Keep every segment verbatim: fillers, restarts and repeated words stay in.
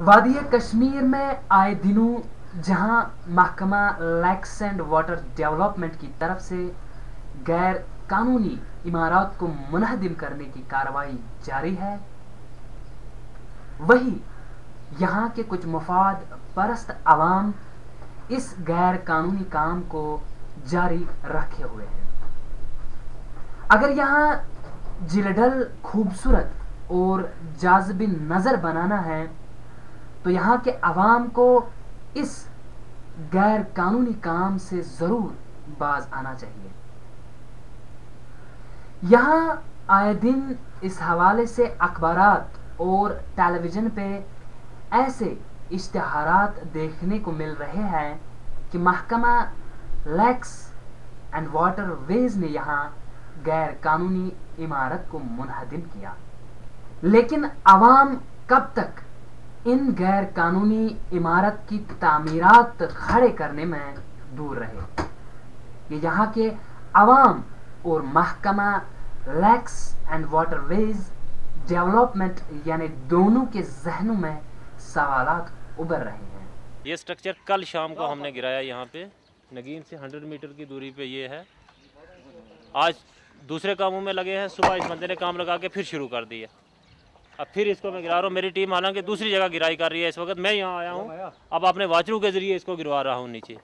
وادی کشمیر میں آئے دنوں جہاں محکمہ لیکس اینڈ واٹر ڈیولپمنٹ کی طرف سے غیر قانونی عمارات کو منہدم کرنے کی کارروائی جاری ہے، وہی یہاں کے کچھ مفاد پرست عوام اس غیر قانونی کام کو جاری رکھے ہوئے ہیں۔ اگر یہاں جیل خوبصورت اور جاذب نظر بنانا ہے تو یہاں کے عوام کو اس غیر قانونی کام سے ضرور باز آنا چاہیے۔ یہاں آئے دن اس حوالے سے اخبارات اور ٹیلی ویژن پہ ایسے اشتہارات دیکھنے کو مل رہے ہیں کہ محکمہ لیکس اینڈ واٹر ویز نے یہاں غیر قانونی عمارت کو منہدم کیا، لیکن عوام کب تک ان غیر قانونی عمارت کی تعمیرات کھڑے کرنے میں دور رہے؟ یہ یہاں کے عوام اور محکمہ lakes and waterways development یعنی دونوں کے ذہنوں میں سوالات ابھر رہے ہیں۔ یہ سٹرکچر کل شام کو ہم نے گرایا، یہاں پہ نگین سے ہنڈریڈ میٹر کی دوری پہ یہ ہے۔ آج دوسرے کاموں میں لگے ہیں، صبح اس بندے نے کام لگا کے پھر شروع کر دیا، اب پھر اس کو میں گرا رہا ہوں۔ میری ٹیم حالانکہ دوسری جگہ گرائی کر رہی ہے، اس وقت میں یہاں آیا ہوں، اب اپنے واچروں کے ذریعے اس کو گروا رہا ہوں نیچے۔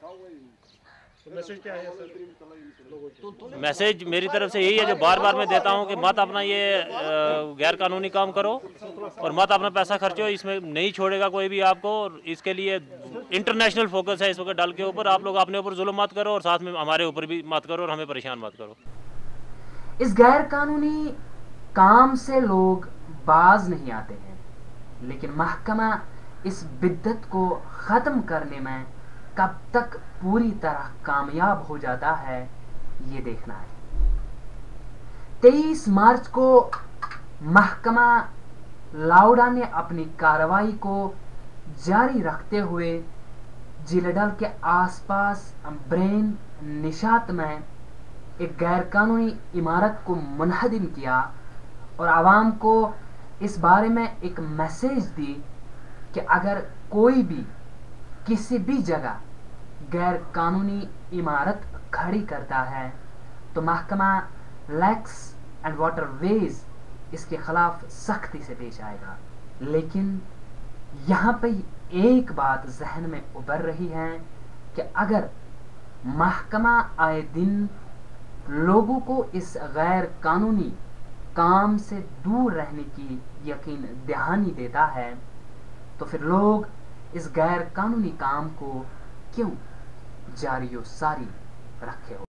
میسج میری طرف سے یہی ہے جو بار بار میں دیتا ہوں کہ مت اپنا یہ غیر قانونی کام کرو اور مت اپنا پیسہ خرچو، اس میں نہیں چھوڑے گا کوئی بھی آپ کو، اور اس کے لیے انٹرنیشنل فوکس ہے اس وقت ڈل کے اوپر۔ آپ لوگ اپنے اوپر ظلم مت کرو اور ساتھ میں ہمارے اوپر بھی مت کرو اور ہمیں پریشان مت کرو۔ اس غیر قانونی کام سے لوگ باز نہیں آتے ہیں، لیکن محکمہ اس بدعت کو ختم کرنے میں کب تک پوری طرح کامیاب ہو جاتا ہے یہ دیکھنا ہے۔ تیئیس مارچ کو محکمہ لاؤڈا نے اپنی کارروائی کو جاری رکھتے ہوئے جیل ڈل کے آس پاس برین نشات میں ایک غیر قانونی عمارت کو منہدم کیا اور عوام کو اس بارے میں ایک میسیج دی کہ اگر کوئی بھی کسی بھی جگہ غیر قانونی عمارت کھڑی کرتا ہے تو محکمہ لیکس اینڈ واٹر ویز اس کے خلاف سختی سے پیش آئے گا۔ لیکن یہاں پہ ایک بات ذہن میں ابھر رہی ہے کہ اگر محکمہ آئے دن لوگوں کو اس غیر قانونی کام سے دور رہنے کی یقین دہانی دیتا ہے تو پھر لوگ اس غیر قانونی کام کو کیوں جاری و ساری رکھے ہو۔